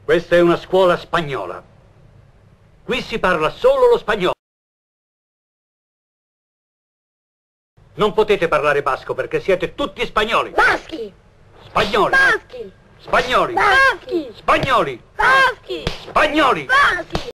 Questa è una scuola spagnola. Qui si parla solo lo spagnolo. Non potete parlare basco perché siete tutti spagnoli. Baschi! Spagnoli. Baschi! Spagnoli. Baschi! Spagnoli. Baschi! Spagnoli. Baschi!